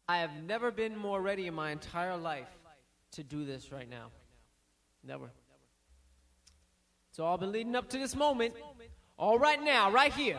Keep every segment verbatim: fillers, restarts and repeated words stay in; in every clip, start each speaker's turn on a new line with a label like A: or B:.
A: I have never been more ready in my entire life to do this right now. Never. So I've been leading up to this moment, all right now, right here.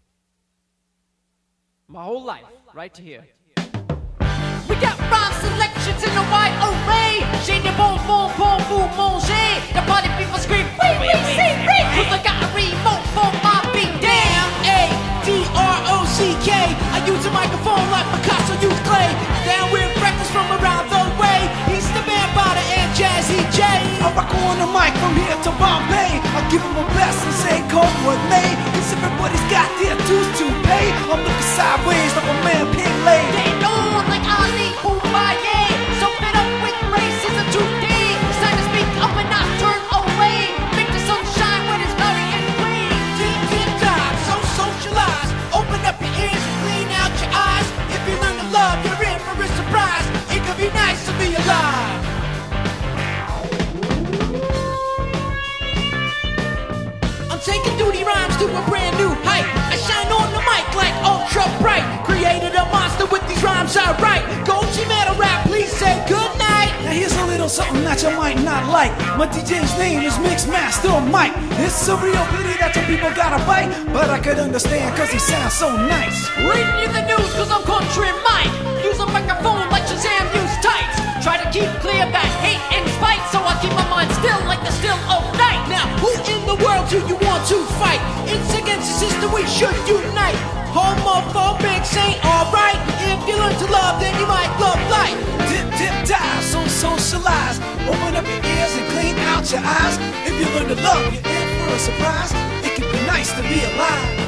A: My whole life, right to here.
B: We got rhyme selections in a wide array. J'ai des bonbons pour vous manger. The party people scream, oui, oui, c'est vrai. Cause I got a remote for my beat down. A D R O C K. I use a microphone like Picasso used clay. Down with breakfast from around the way. He's the man, Bada and Jazzy J.
C: I rock on the mic from here to Bombay. I'll give him a best and say come with me. Cause everybody's got their dues to pay. I'm looking sideways like a man pig laid.
B: They know like Ali Kumaye. So fed up with racism today. It's time to speak up and not turn away. Make the sun shine when it's cloudy and rain.
C: Tip, tip, top, so socialized. Open up your ears and clean out your eyes. If you learn to love, you're in for a surprise. It could be nice to be alive. I'm taking duty rhymes to a brand new height. I shine on the mic like ultra bright. Created a monster with these rhymes I write. Goji Metal Rap, please say good night. Now here's a little something that you might not like. My D J's name is Mixmaster Mike. It's a real pity that some people gotta bite, but I could understand cause he sounds so nice.
B: Reading you the news cause I'm country Mike. Use a microphone like Shazam use tights. Try to keep clear that hate and spite, so I keep my mind still like the still of night.
C: Now who in the world do you want to fight? It's against the system, we should unite. Homophobics ain't alright. If you learn to love, then you might love life. Tip, tip, dive, so socialize. Open up your ears and clean out your eyes. If you learn to love, you're in for a surprise. It can be nice to be alive.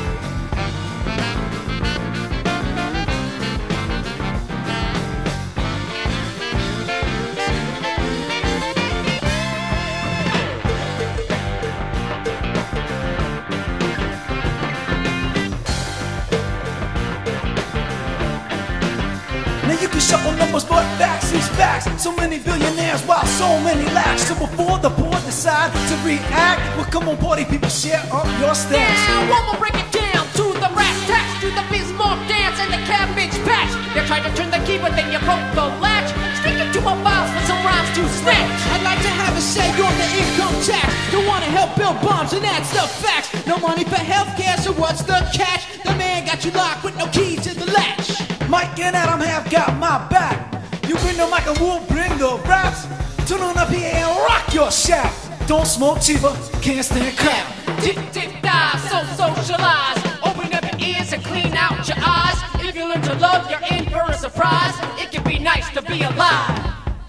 C: You can shuffle numbers, but facts is facts. So many billionaires while so many lacks. So before the board decide to react, well, come on, party people, share up your stats.
B: Now, one more break it down to the rat tax, to the Bismarck dance and the cabbage patch. You tried to turn the key, but then you broke the latch. Stick it to my files for some rhymes to snatch.
C: I'd like to have a say on the income tax. Don't wanna help build bombs, and that's the facts. No money for healthcare, so what's the catch? The man got you locked with no key to the latch. Mike and Adam have got my back. You bring the mic and we'll bring the raps. Turn on up here and rock your shack. Don't smoke cheaper, can't stand crap.
B: Tip, tip, dive, so socialize. Open up your ears and clean out your eyes. If you learn to love, you're in for a surprise. It can be nice to be alive.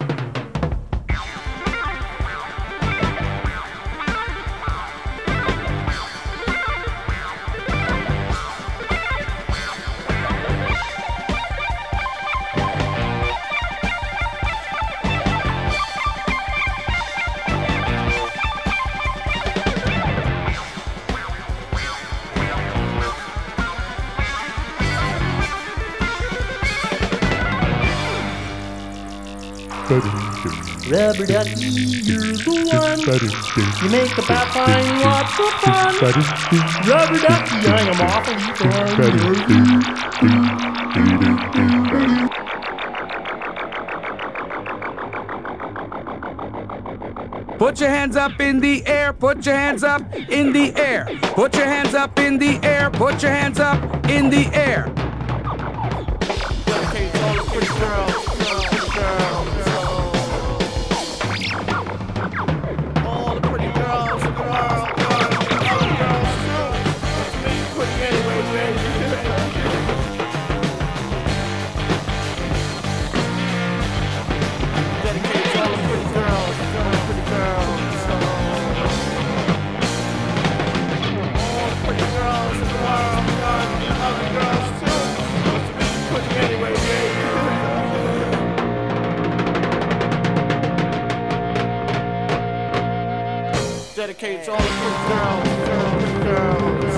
D: Rubber ducky, you're the one. You make the bat find lots of fun. Rubber ducky, I'm awfully
E: fun. Put your hands up in the air, put your hands up in the air. Put your hands up in the air, put your hands up in the air.
F: Dedicate to all the pretty girls, girls, girls. Dedicated to all the pretty girls, girls, girls.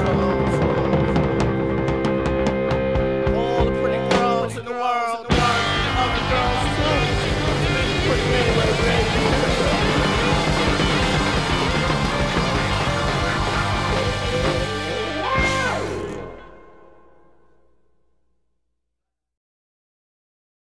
F: All the pretty girls in the world, and other girls too. Pretty anyway, baby.